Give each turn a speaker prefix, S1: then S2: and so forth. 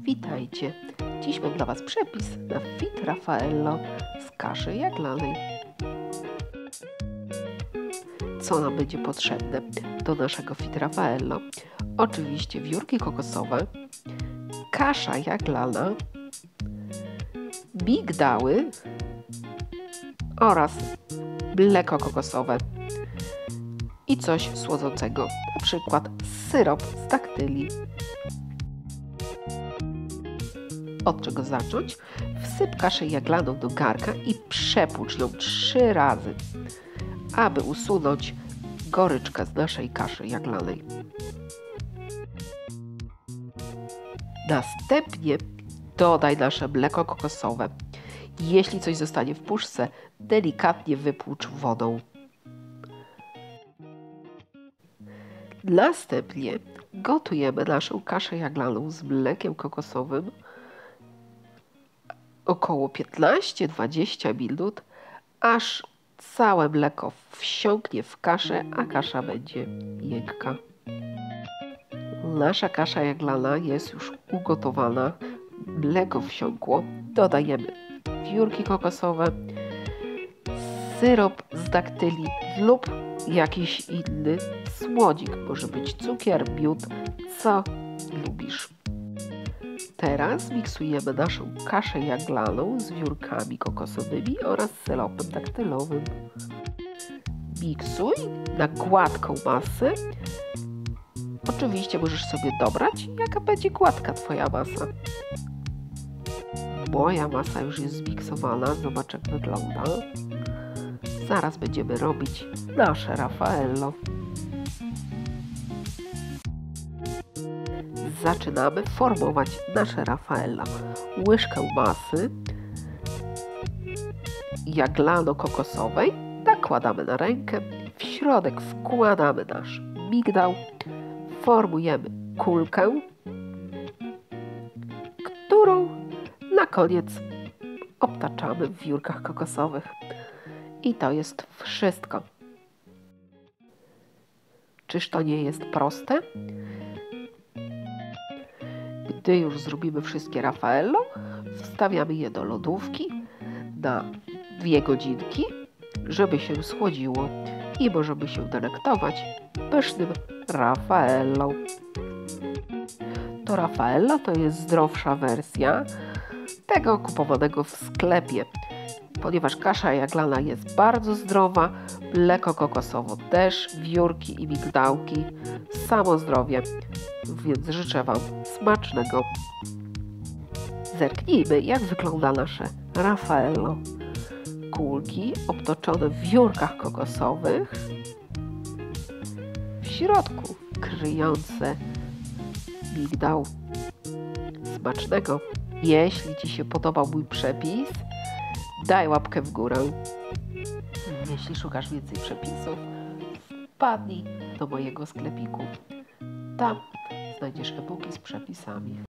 S1: Witajcie! Dziś mam dla Was przepis na fit Raffaello z kaszy jaglanej. Co nam będzie potrzebne do naszego fit Raffaello? Oczywiście wiórki kokosowe, kasza jaglana, migdały oraz mleko kokosowe i coś słodzącego, na przykład syrop z daktyli. Od czego zacząć? Wsyp kaszę jaglaną do garnka i przepłucz ją 3 razy, aby usunąć goryczkę z naszej kaszy jaglanej. Następnie dodaj nasze mleko kokosowe. Jeśli coś zostanie w puszce, delikatnie wypłucz wodą. Następnie gotujemy naszą kaszę jaglaną z mlekiem kokosowym około 15-20 minut, aż całe mleko wsiąknie w kaszę, a kasza będzie miękka. Nasza kasza jaglana jest już ugotowana, mleko wsiąkło, dodajemy wiórki kokosowe, syrop z daktyli lub jakiś inny słodzik, może być cukier, miód, co lubisz. Teraz miksujemy naszą kaszę jaglaną z wiórkami kokosowymi oraz syropem daktylowym. Miksuj na gładką masę. Oczywiście możesz sobie dobrać, jaka będzie gładka Twoja masa. Moja masa już jest zmiksowana, zobacz jak wygląda. Zaraz będziemy robić nasze Raffaello. Zaczynamy formować nasze Raffaello. Łyżkę masy jaglano-kokosowej nakładamy na rękę, w środek wkładamy nasz migdał, formujemy kulkę, którą na koniec obtaczamy w wiórkach kokosowych. I to jest wszystko. Czyż to nie jest proste? Gdy już zrobimy wszystkie Raffaello, wstawiamy je do lodówki na 2 godzinki, żeby się schłodziło i możemy się delektować pysznym Raffaello. To Raffaello to jest zdrowsza wersja tego kupowanego w sklepie, ponieważ kasza jaglana jest bardzo zdrowa, mleko kokosowo też, wiórki i migdałki, samo zdrowie, więc życzę Wam smacznego. Zerknijmy, jak wygląda nasze Raffaello. Kulki obtoczone w wiórkach kokosowych, w środku kryjące migdał. Smacznego! Jeśli Ci się podobał mój przepis, daj łapkę w górę. Jeśli szukasz więcej przepisów, wpadnij do mojego sklepiku. Tam znajdziesz e-booki z przepisami.